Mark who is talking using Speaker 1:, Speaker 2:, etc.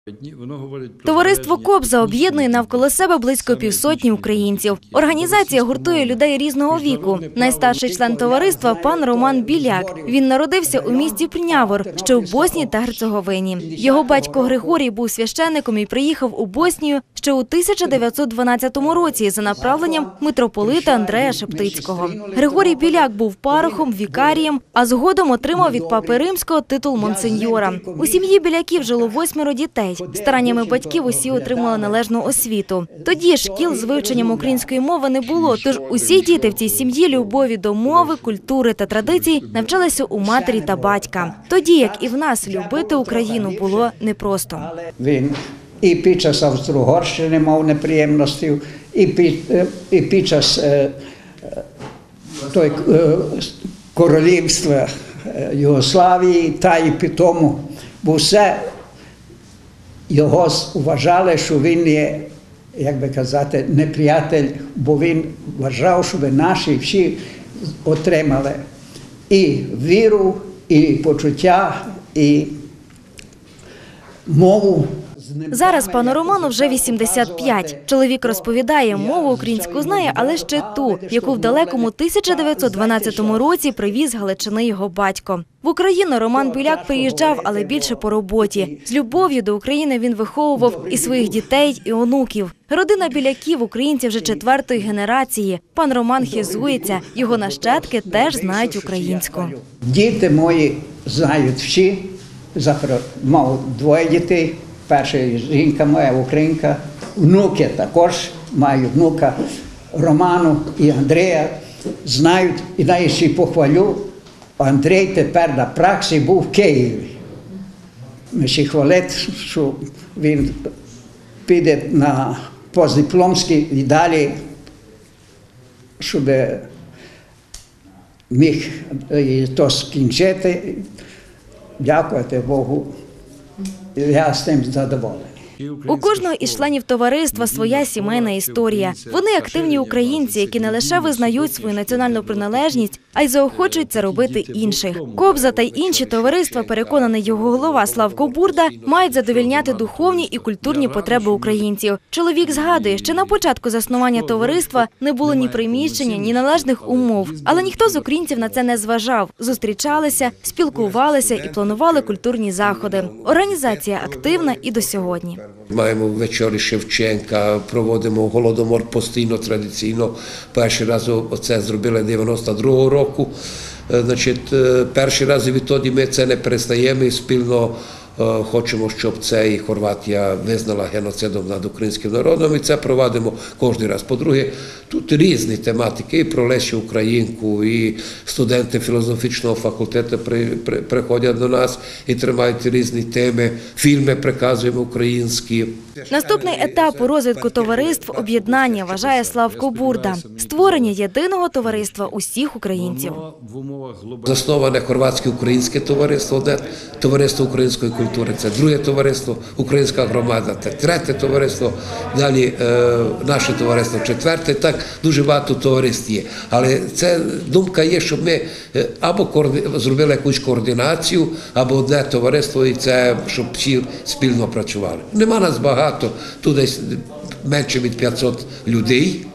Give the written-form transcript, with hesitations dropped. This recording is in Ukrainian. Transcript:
Speaker 1: Товариство «Кобза» об'єднує навколо себе близько 150 українців. Організація гуртує людей різного віку. Найстарший член товариства – пан Роман Біляк. Він народився у місті Прнявор, що в Боснії та Герцеговині. Його батько Григорій був священником і приїхав у Боснію ще у 1912 році за направленням митрополита Андрея Шептицького. Григорій Біляк був парохом, вікарієм, а згодом отримав від папи Римського титул монсеньора. У сім'ї Біляків жило 8 дітей. Стараннями батьків усі отримали належну освіту. Тоді шкіл з вивченням української мови не було, тож усі діти в цій сім'ї любові до мови, культури та традицій навчалися у матері та батька. Тоді, як і в нас, любити Україну було непросто.
Speaker 2: Він і під час Австро-Угорщини мав неприємності, і під час королівства Югославії, та і по тому, бо все його вважали, що він є, як би казати, неприятель, бо він вважав, щоб наші всі отримали і віру, і почуття, і мову.
Speaker 1: Зараз пану Роману вже 85. Чоловік розповідає, мову українську знає, але ще ту, яку в далекому 1912 році привіз з Галичини його батько. В Україну Роман Біляк приїжджав, але більше по роботі. З любов'ю до України він виховував і своїх дітей, і онуків. Родина Біляків – українці вже 4-ї генерації. Пан Роман хизується, його нащадки теж знають українську.
Speaker 2: Діти мої знають всі, мав 2 дітей. Перша жінка моя, українка, внуки також, маю внука Роману і Андрія, знають, і навіть ще похвалю, Андрій тепер на практиці був в Києві. Ми ще хвалити, що він піде на постдипломський і далі, щоб міг то скінчити. Дякувати Богу. Я з тим задоволений.
Speaker 1: У кожного із членів товариства своя сімейна історія. Вони активні українці, які не лише визнають свою національну приналежність, а й заохочують це робити інших. «Кобза» та й інші товариства, переконаний його голова Славко Бурда, мають задовільняти духовні і культурні потреби українців. Чоловік згадує, що на початку заснування товариства не було ні приміщення, ні належних умов. Але ніхто з українців на це не зважав. Зустрічалися, спілкувалися і планували культурні заходи. Організація активна і до сьогодні.
Speaker 3: Маємо вечори Шевченка, проводимо Голодомор постійно, традиційно. Перший раз це зробили 92-го року. Значить, перший раз і відтоді ми це не перестаємо і спільно хочемо, щоб це і Хорватія визнала геноцидом над українським народом, і це проводимо кожен раз. По-друге, тут різні тематики, і про Лесю Українку, і студенти філософічного факультету приходять до нас і тримають різні теми, фільми приказуємо українські.
Speaker 1: Наступний етап у розвитку товариств – об'єднання, вважає Славко Бурда. Створення єдиного товариства усіх українців.
Speaker 3: Засноване хорватське українське товариство, одне товариство української культури, це друге товариство, українська громада, це третє товариство, далі наше товариство, четверте, так дуже багато товариств є. Але це думка є, щоб ми або зробили якусь координацію, або одне товариство, і це, щоб всі спільно працювали. Нема нас багато, тут десь менше від 500 людей.